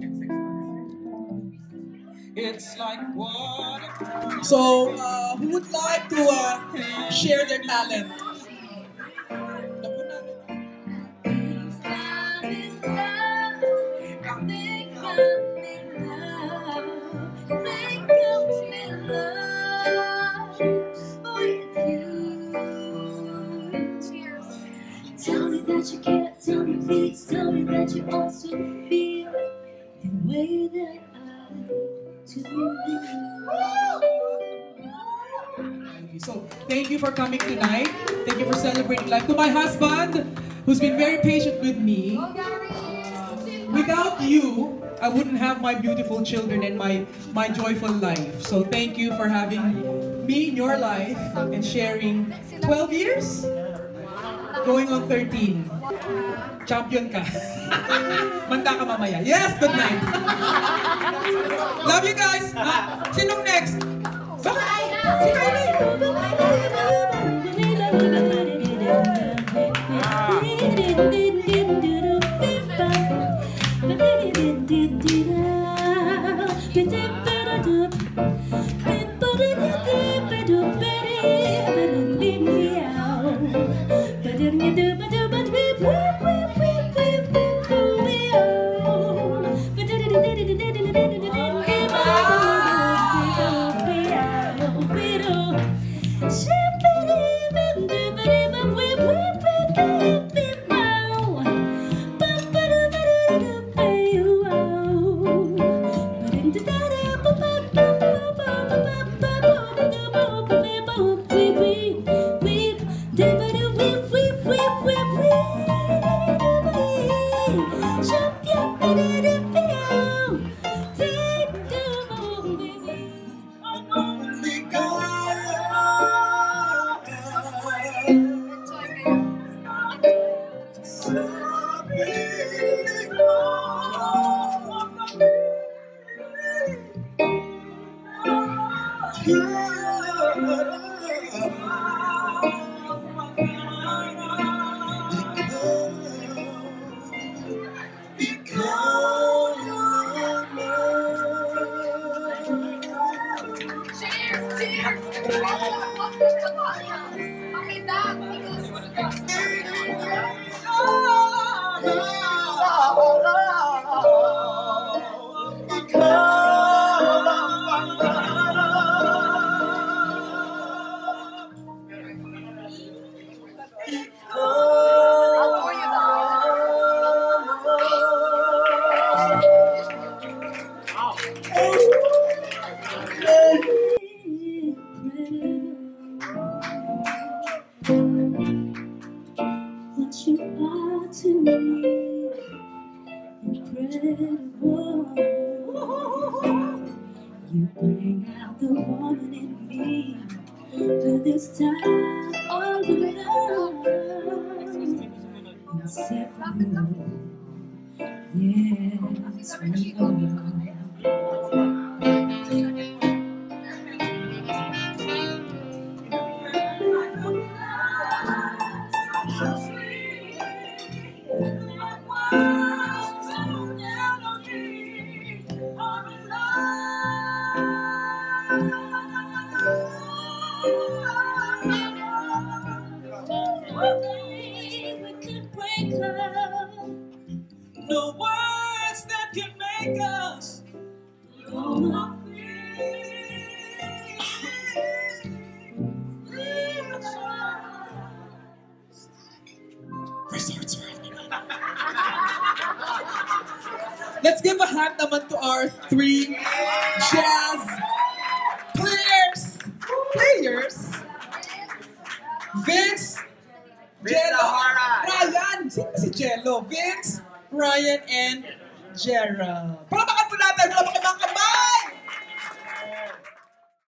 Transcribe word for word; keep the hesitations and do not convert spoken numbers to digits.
It's like water. So, uh, who would like to uh, share their talent? Tell me that you care, tell me please, tell me that you also feel the way that I do. So, thank you for coming tonight. Thank you for celebrating life. To my husband, who's been very patient with me. Without you, I wouldn't have my beautiful children and my, my joyful life. So, thank you for having me in your life and sharing twelve years? Going on thirteen. Champion ka. Manda ka mamaya. Yes, good night. Love you guys. Ah, sinong next? Bakit? Si Kylie. What you are to me, incredible. You bring out the woman in me to this time of love. Inseparable, yes, we are. No words that can make us know my Let's give a hand naman to our three jazz players. Players. Vince, Jello, Ryan. Sino si Jello? Vince, Ryan, and Gerald. Palamakan po natin. Palamakan